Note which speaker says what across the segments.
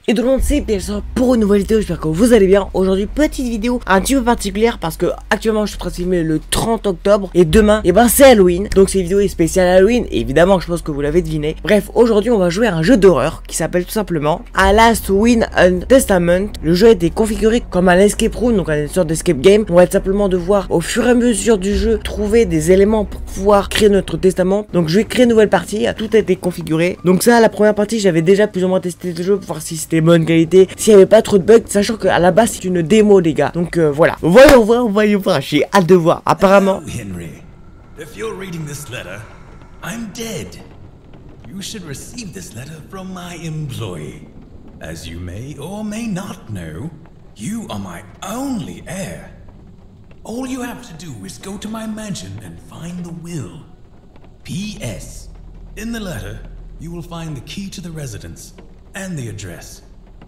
Speaker 1: Et tout le monde c'est PLSA pour une nouvelle vidéo, j'espère que vous allez bien. Aujourd'hui petite vidéo un petit peu particulière parce que actuellement je suis en train de filmer le 30 octobre et demain et ben c'est Halloween. Donc cette vidéo est spéciale Halloween et évidemment je pense que vous l'avez deviné. Bref, aujourd'hui on va jouer à un jeu d'horreur qui s'appelle tout simplement A Last Will and Testament. Le jeu a été configuré comme un escape room, donc une sorte d'escape game. On va simplement devoir au fur et à mesure du jeu trouver des éléments pour pouvoir créer notre testament. Donc je vais créer une nouvelle partie, tout a été configuré. Donc ça, la première partie j'avais déjà plus ou moins testé le jeu pour voir si c'était bonne qualité, s'il n'y avait pas trop de bugs, sachant qu'à la base c'est une démo les gars. Donc voilà, voyons voir, j'ai hâte de voir. Apparemment
Speaker 2: Henry, if you're reading this letter, I'm dead. You should receive this letter from my employee. As you may or may not know, you are my only heir. All you have to do is go to my mansion and find the will. P.S. In the letter, you will find the key to the residence and the address.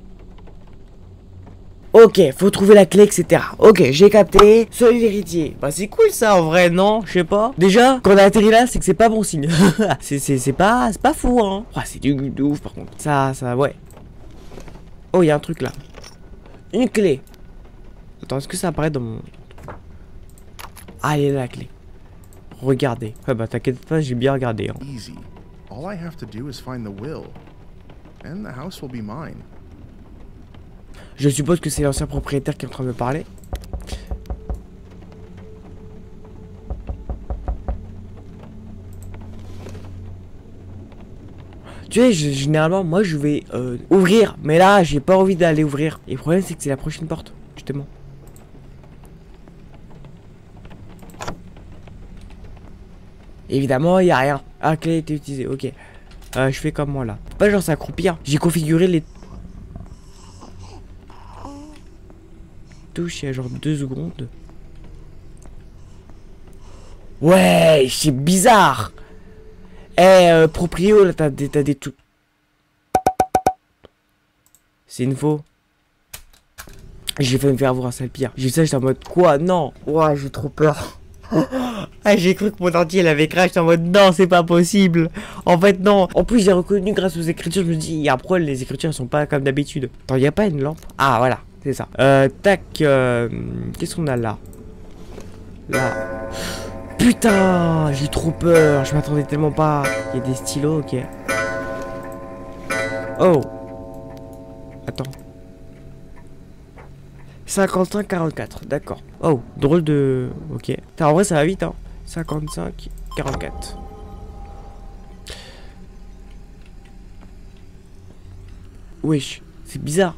Speaker 1: ok, faut trouver la clé, etc. Ok, j'ai capté. Seul l'héritier. Bah c'est cool ça en vrai, non? Je sais pas. Déjà, quand on a atterri là, c'est que c'est pas bon signe. c'est pas fou, hein. Oh, c'est du de ouf par contre. Ça, ouais. Oh, il y a un truc là. Une clé. Attends, est-ce que ça apparaît dans mon... Ah, elle est là la clé. Regardez. Ouais, bah t'inquiète pas, j'ai bien regardé. Hein.
Speaker 3: Easy. All I have to do is find the will, and the house will be mine.
Speaker 1: Je suppose que c'est l'ancien propriétaire qui est en train de me parler. Tu sais, généralement, moi je vais ouvrir, mais là j'ai pas envie d'aller ouvrir. Et le problème c'est que c'est la prochaine porte, justement. Évidemment, il n'y a rien. Ah, la clé a été utilisée, ok. Je fais comme moi là. Pas genre s'accroupir. J'ai configuré les touches il y a genre 2 secondes. Ouais, c'est bizarre. Eh, proprio, là, t'as des tout. C'est une faux. J'ai fait me faire voir ça le pire. J'ai ça, j'étais en mode quoi? Non. Ouais, j'ai trop peur. Ah, j'ai cru que mon ordi elle avait crash, en mode non, c'est pas possible. En fait, non. En plus, j'ai reconnu grâce aux écritures, je me dis, il y a un problème, les écritures elles sont pas comme d'habitude. Attends, il y a pas une lampe? Ah, voilà, c'est ça. Tac, qu'est-ce qu'on a là? Là. Putain, j'ai trop peur, je m'attendais tellement pas. Il y a des stylos, ok. Oh. Attends. 55-44, d'accord. Oh, drôle de... Ok. En vrai, ça va vite, hein. 55-44. Wesh, c'est bizarre.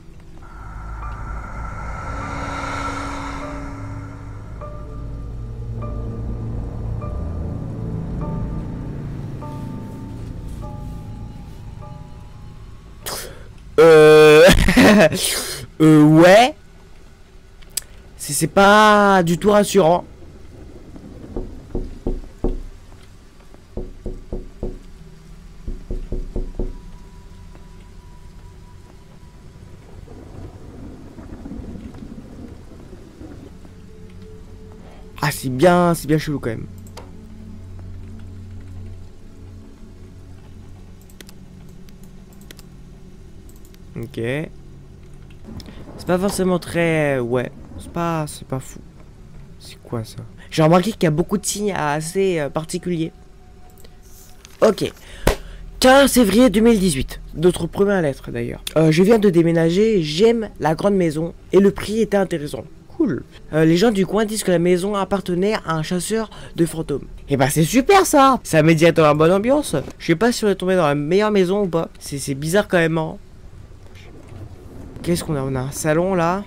Speaker 1: Ouais. C'est pas du tout rassurant. Ah, c'est bien chelou quand même. Ok. C'est pas forcément très... Ouais. C'est pas fou. C'est quoi ça? J'ai remarqué qu'il y a beaucoup de signes assez particuliers. Ok. 15 février 2018. Notre première lettre d'ailleurs. Je viens de déménager, j'aime la grande maison et le prix était intéressant. Cool. Les gens du coin disent que la maison appartenait à un chasseur de fantômes. Et bah c'est super ça. Ça met directement la bonne ambiance. Je sais pas si on est tombé dans la meilleure maison ou pas. C'est bizarre quand même. Hein. Qu'est-ce qu'on a? On a un salon là.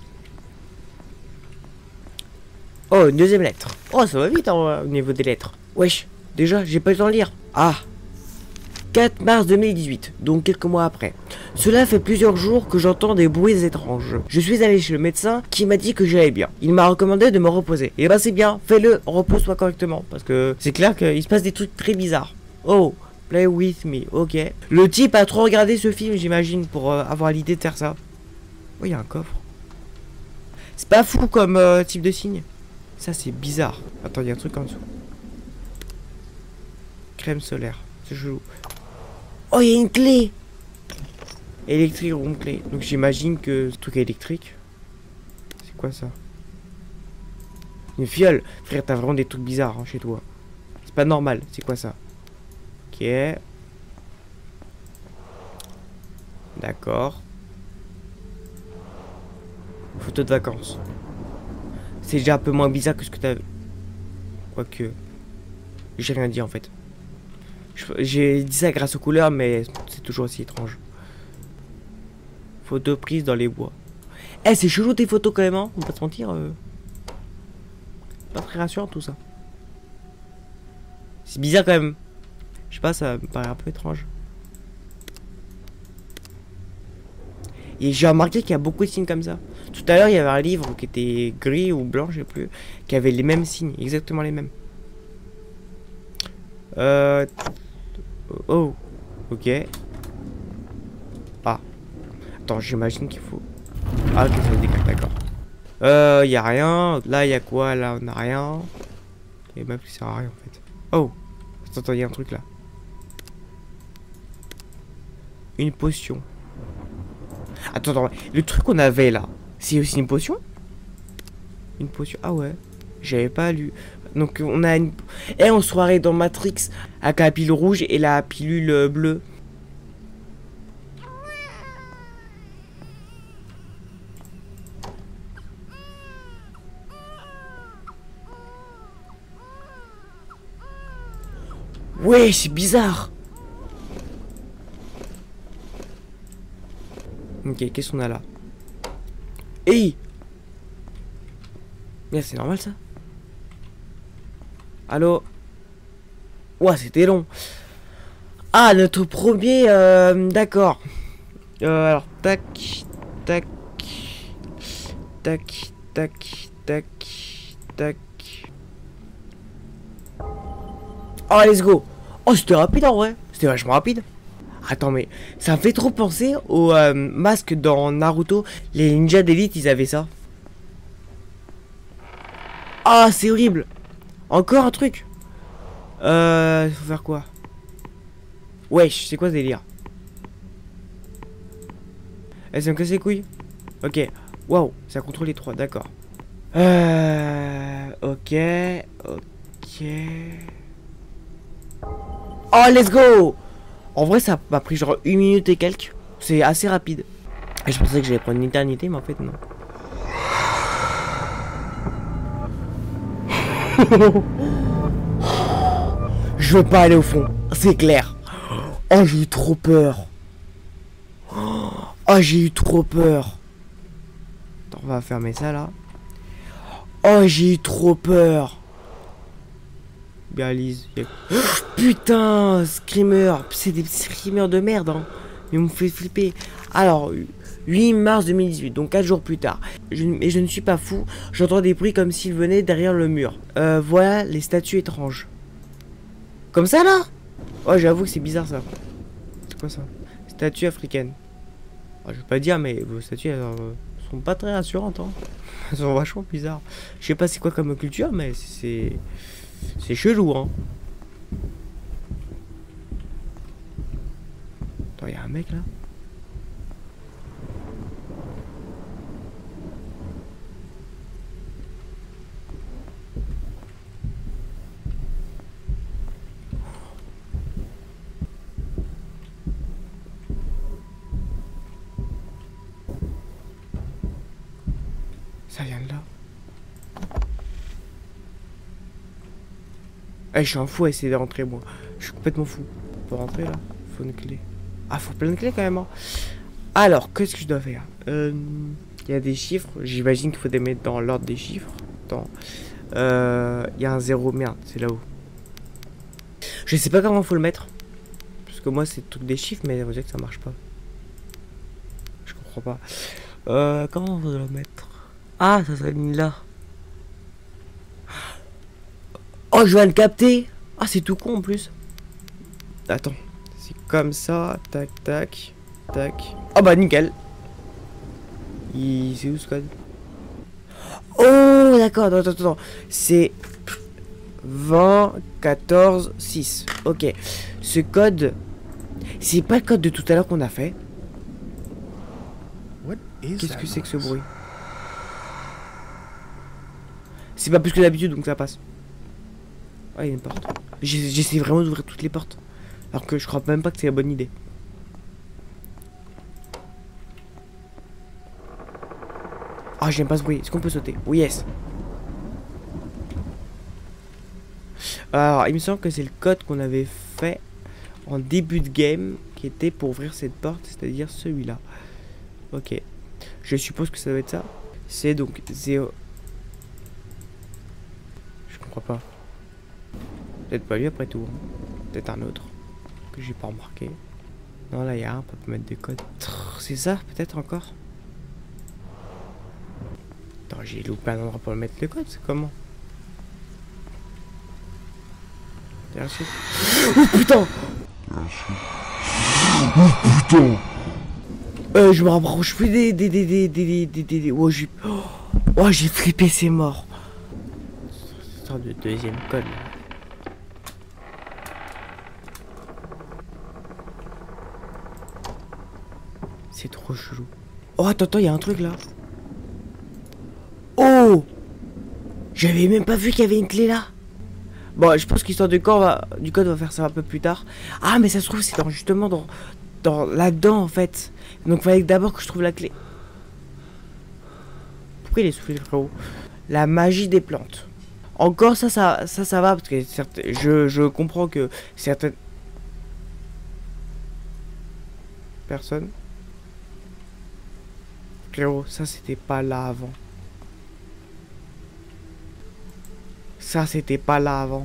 Speaker 1: Oh, une deuxième lettre. Oh, ça va vite hein, au niveau des lettres. Wesh, déjà, j'ai pas le temps de lire. Ah, 4 mars 2018, donc quelques mois après. Cela fait plusieurs jours que j'entends des bruits étranges. Je suis allé chez le médecin qui m'a dit que j'allais bien. Il m'a recommandé de me reposer. Et bah c'est bien, fais-le, repose-toi correctement. Parce que c'est clair qu'il se passe des trucs très bizarres. Oh, play with me, ok. Le type a trop regardé ce film, j'imagine, pour avoir l'idée de faire ça. Oh, il y a un coffre. C'est pas fou comme type de signe. Ça c'est bizarre. Attends, il y a un truc en dessous. Crème solaire. C'est chelou. Oh, il y a une clé. Électrique room clé. Donc j'imagine que ce truc est électrique. C'est quoi ça? Une fiole. Frère, t'as vraiment des trucs bizarres hein, chez toi. C'est pas normal. C'est quoi ça? Ok. D'accord. Photo de vacances. C'est déjà un peu moins bizarre que ce que t'as... Quoique... J'ai rien dit en fait. J'ai dit ça grâce aux couleurs, mais c'est toujours aussi étrange. Photo prise dans les bois. Eh, c'est chelou tes photos quand même, hein. On va pas se mentir. Pas très rassurant tout ça. C'est bizarre quand même. Je sais pas, ça me paraît un peu étrange. Et j'ai remarqué qu'il y a beaucoup de signes comme ça. Tout à l'heure, il y avait un livre qui était gris ou blanc, je sais plus, qui avait les mêmes signes, exactement les mêmes. Oh, ok. Ah. Attends, j'imagine qu'il faut... Ah, ok, ça décale, d'accord. Y a rien. Là, y a quoi? Là, on a rien. Et même qui sert à rien, en fait. Oh. Attends, y a un truc là. Une potion. Attends, le truc qu'on avait là, c'est aussi une potion? Une potion, ah ouais. J'avais pas lu. Donc on a une... Et on se croirait dans Matrix avec la pilule rouge et la pilule bleue. Ouais, c'est bizarre. Ok, qu'est-ce qu'on a là? Hey! Mais c'est normal ça? Allô? Ouah, c'était long. Ah, notre premier... D'accord. Alors, tac, tac, tac, tac, tac, tac. Oh, let's go. Oh, c'était rapide en vrai. C'était vachement rapide. Attends, mais ça me fait trop penser au masque dans Naruto. Les ninjas d'élite, ils avaient ça. Ah, c'est horrible. Encore un truc. Faut faire quoi? Wesh, c'est quoi ce délire? Eh, ça me casse les couilles. Ok. Waouh, ça contrôle les trois, d'accord. Ok. Ok. Oh, let's go! En vrai, ça m'a pris genre 1 minute et quelques. C'est assez rapide. Et je pensais que j'allais prendre une éternité, mais en fait, non. Je veux pas aller au fond, c'est clair. Oh, j'ai eu trop peur. Oh, j'ai eu trop peur. Attends, on va fermer ça là. Oh, j'ai eu trop peur. Réalise. Putain, screamer. C'est des screamers de merde, hein. Ils m'ont fait flipper. Alors, 8 mars 2018, donc 4 jours plus tard. Mais je ne suis pas fou. J'entends des bruits comme s'ils venaient derrière le mur. Voilà les statues étranges. Comme ça, là? Oh, j'avoue que c'est bizarre, ça. C'est quoi, ça? Statue africaine. Oh, je vais pas dire, mais vos statues, elles sont pas très rassurantes, hein. Elles sont vachement bizarres. Je sais pas c'est quoi comme culture, mais c'est chelou, hein. Attends, y'a un mec, là. Ça vient de là. Eh, je suis un fou à essayer de rentrer, moi. Je suis complètement fou. Pour rentrer, là, faut une clé. Ah, faut plein de clés, quand même, hein. Alors, qu'est-ce que je dois faire? Il y a des chiffres. J'imagine qu'il faut les mettre dans l'ordre des chiffres. Attends. Il y a un 0. Merde, c'est là-haut. Je sais pas comment faut le mettre. Parce que moi, c'est le truc des chiffres, mais on dirait que ça marche pas. Je comprends pas. Comment on va le mettre? Ah, ça s'aligne là. Oh, je viens de capter. Ah, c'est tout con en plus. Attends. C'est comme ça. Tac, tac. Tac. Oh bah nickel. C'est où ce code? Oh, d'accord. Attends. C'est 20, 14, 6. Ok. Ce code, c'est pas le code de tout à l'heure qu'on a fait.
Speaker 3: What is
Speaker 1: Qu'est-ce
Speaker 3: that
Speaker 1: que c'est que ce
Speaker 3: noise?
Speaker 1: bruit? C'est pas plus que d'habitude, donc ça passe. Ah, il y a une porte. J'essaie vraiment d'ouvrir toutes les portes. Alors que je crois même pas que c'est la bonne idée. Ah, j'aime pas ce bruit. Est-ce qu'on peut sauter? Oui, yes. Alors, il me semble que c'est le code qu'on avait fait en début de game qui était pour ouvrir cette porte, c'est-à-dire celui-là. Ok. Je suppose que ça doit être ça. C'est donc 0. Je comprends pas. Peut-être pas lui après tout. Hein. Peut-être un autre que j'ai pas remarqué. Non, là il y a un, on peut mettre des codes. C'est ça, peut-être encore. Attends, j'ai loupé un endroit pour mettre le code, c'est comment? Merci. Oh putain! Oh putain! Je me rapproche plus des... Oh, j'ai flippé, c'est mort. C'est une sorte de deuxième code. C'est trop chelou. Oh, attends, il y a un truc là. Oh! J'avais même pas vu qu'il y avait une clé là. Bon, je pense qu'histoire du code on va faire ça un peu plus tard. Ah, mais ça se trouve, c'est justement dans là-dedans en fait. Donc, il fallait d'abord que je trouve la clé. Pourquoi il est soufflé le frérot? La magie des plantes. Encore ça va parce que je comprends que certaines personnes. Frérot, ça c'était pas là avant. Ça c'était pas là avant.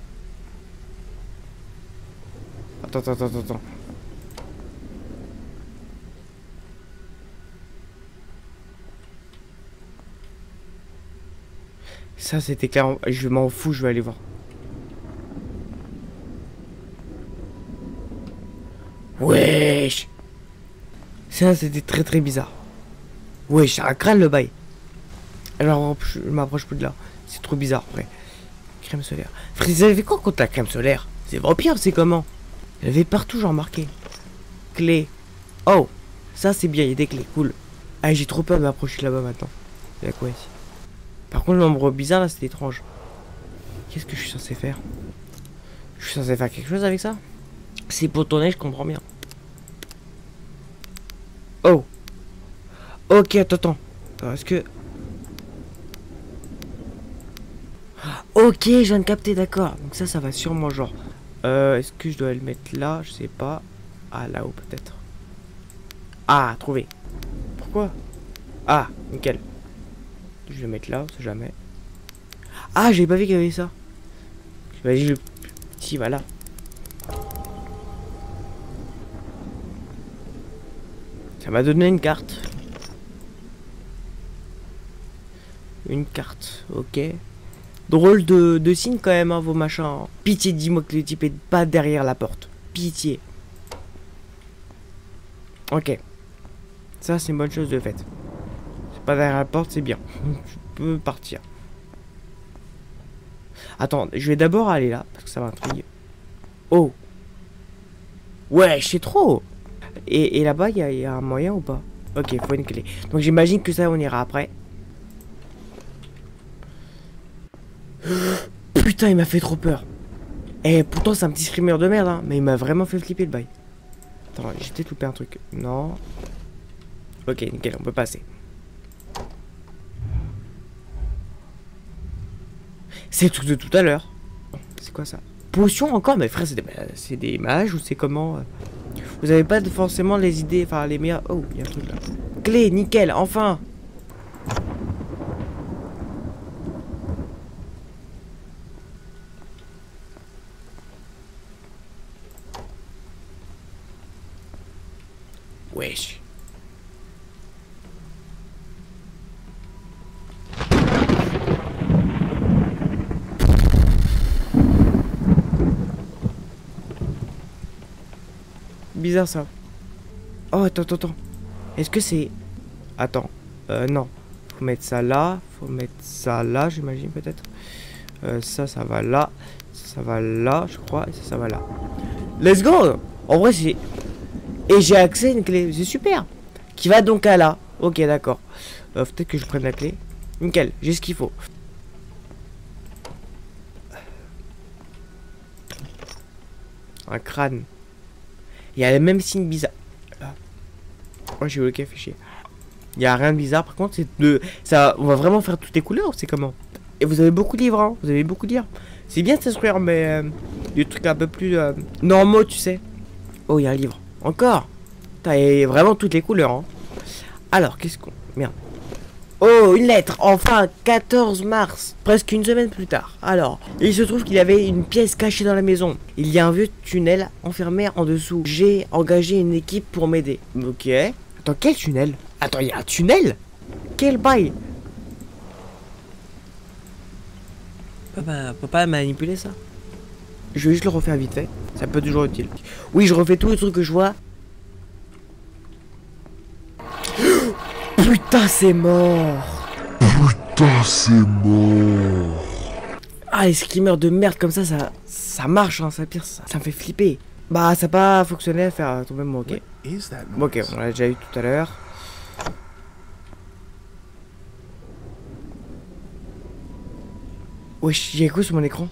Speaker 1: Attends. Ça c'était clairement... Je m'en fous, je vais aller voir. Wesh. Ça c'était très bizarre. Wesh, c'est un crâne le bail. Alors je m'approche plus de là. C'est trop bizarre après. Crème solaire. Frère, vous avez quoi contre la crème solaire? C'est vampire, c'est comment? Il y avait partout genre marqué. Clé. Oh, ça c'est bien, il y a des clés, cool. Ah, j'ai trop peur de m'approcher là-bas maintenant. Il y a quoi ici? Par contre, le nombre bizarre là, c'est étrange. Qu'est-ce que je suis censé faire? Je suis censé faire quelque chose avec ça? C'est pour tourner, je comprends bien. Oh. Ok, attends. Est-ce que... Ok, je viens de capter, d'accord. Donc ça va sûrement genre... est-ce que je dois le mettre là? Je sais pas. Ah, là-haut peut-être. Ah, trouvé. Pourquoi? Ah, nickel. Je vais le mettre là, on sait jamais. Ah, j'ai pas vu qu'il y avait ça. Vas-y, si, voilà. Ça m'a donné une carte. Une carte, ok. Drôle de signe quand même, hein, vos machins. Hein. Pitié, dis-moi que le type est pas derrière la porte. Pitié. Ok. Ça, c'est une bonne chose de fait. C'est pas derrière la porte, c'est bien. Je peux partir. Attends, je vais d'abord aller là, parce que ça m'intrigue. Oh. Ouais, c'est trop. Et là-bas, il y a un moyen ou pas? Ok, faut une clé. Donc j'imagine que ça, on ira après. Putain, il m'a fait trop peur. Et pourtant, c'est un petit screamer de merde, hein, mais il m'a vraiment fait flipper le bail. Attends, j'ai peut-être loupé un truc. Non. Ok, nickel, on peut passer. C'est le truc de tout à l'heure. C'est quoi ça? Potion encore? Mais frère, c'est des mages ou c'est comment? Vous avez pas forcément les idées, enfin les meilleures... Oh, il y a un truc là. Clé, nickel, enfin. Wesh. Bizarre ça. Oh, attends. Est-ce que c'est... Attends. Non. Faut mettre ça là. Faut mettre ça là, j'imagine peut-être. Ça va là. Ça va là, je crois. Et ça va là. Let's go. En vrai, c'est... Et j'ai accès à une clé. C'est super. Qui va donc à là. Ok, d'accord. Peut-être que je prenne la clé. Nickel, j'ai ce qu'il faut. Un crâne. Il y a les mêmes signes bizarres. Moi j'ai eu le café chier. Il y a rien de bizarre. Par contre, c'est de ça. On va vraiment faire toutes les couleurs. C'est comment? Et vous avez beaucoup de livres, hein. Vous avez beaucoup de livres. C'est bien de s'instruire, mais des trucs un peu plus normaux, tu sais. Oh, il y a un livre. Encore. T'as vraiment toutes les couleurs, hein. Alors, qu'est-ce qu'on... Merde. Oh, une lettre. Enfin, 14 mars. Presque une semaine plus tard. Alors, il se trouve qu'il y avait une pièce cachée dans la maison. Il y a un vieux tunnel enfermé en dessous. J'ai engagé une équipe pour m'aider. Ok. Attends, quel tunnel? Attends, il y a un tunnel? Quel bail? Peut pas manipuler ça. Je vais juste le refaire vite fait. Ça peut toujours être utile. Oui, je refais tous les trucs que je vois. Putain, c'est mort.
Speaker 4: Putain, c'est mort.
Speaker 1: Ah, les screamers de merde comme ça marche, hein, ça pire, ça me fait flipper. Bah, ça n'a pas fonctionné à faire tomber mon ok. Ok, on l'a déjà eu tout à l'heure. Wesh, j'ai quoi sur mon écran?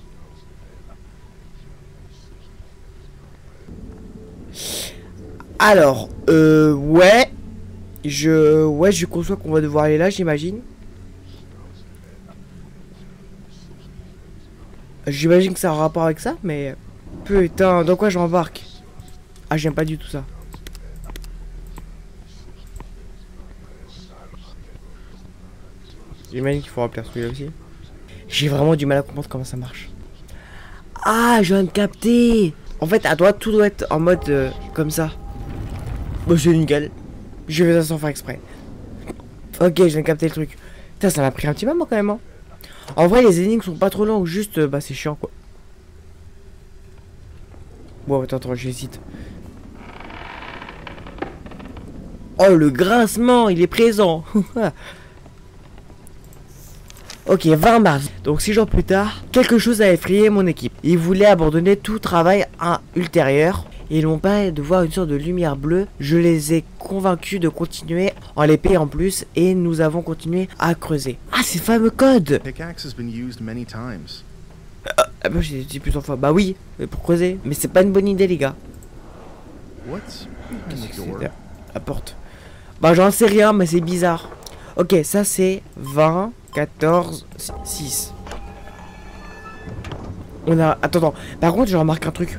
Speaker 1: Alors, ouais. Je conçois qu'on va devoir aller là, j'imagine. J'imagine que ça a un rapport avec ça, mais... Putain, dans quoi j'embarque? Ah, j'aime pas du tout ça. J'imagine qu'il faut remplir celui-là aussi. J'ai vraiment du mal à comprendre comment ça marche. Ah, je viens de capter. En fait, à droite, tout doit être en mode comme ça. Bah, c'est nickel. Je fais ça sans faire exprès. Ok, je viens de capter le truc. Putain, ça m'a pris un petit moment quand même. Hein. En vrai, les énigmes sont pas trop longues. Juste, bah, c'est chiant quoi. Bon, attends, j'hésite. Oh, le grincement, il est présent. Ok, 20 mars. Donc 6 jours plus tard, quelque chose a effrayé mon équipe. Ils voulaient abandonner tout travail ultérieur. Et ils m'ont permis de voir une sorte de lumière bleue. Je les ai convaincus de continuer en les payant en plus. Et nous avons continué à creuser. Ah, c'est le fameux code. Ah bah j'ai dit plusieurs fois. Bah oui, pour creuser. Mais c'est pas une bonne idée les gars. La porte. Bah j'en sais rien, mais c'est bizarre. Ok, ça c'est 20, 14, 6. On a... Attends. Par contre, je remarque un truc.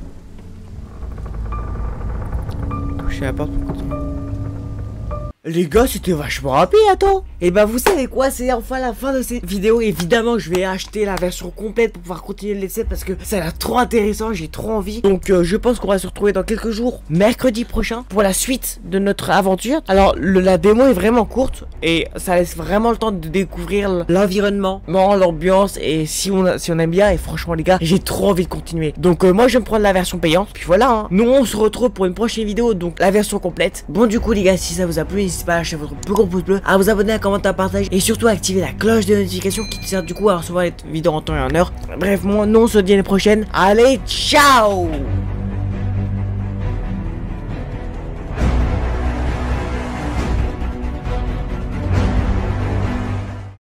Speaker 1: Toucher la porte pour continuer. Les gars, c'était vachement rapide, attends. Et bah vous savez quoi, c'est enfin la fin de cette vidéo. Évidemment, je vais acheter la version complète pour pouvoir continuer le laisser parce que ça a l'air trop intéressant, j'ai trop envie. Donc je pense qu'on va se retrouver dans quelques jours, mercredi prochain, pour la suite de notre aventure. Alors la démo est vraiment courte et ça laisse vraiment le temps de découvrir l'environnement, l'ambiance et si on aime bien. Et franchement les gars, j'ai trop envie de continuer. Donc moi je vais me prendre la version payante. Puis voilà, hein. Nous on se retrouve pour une prochaine vidéo, donc la version complète. Bon du coup les gars, si ça vous a plu, n'hésitez pas à lâcher votre plus gros pouce bleu, à vous abonner, à commenter, à partager et surtout à activer la cloche de notification qui te sert du coup à recevoir les vidéos en temps et en heure. Bref, moi, nous on se dit à la prochaine. Allez, ciao!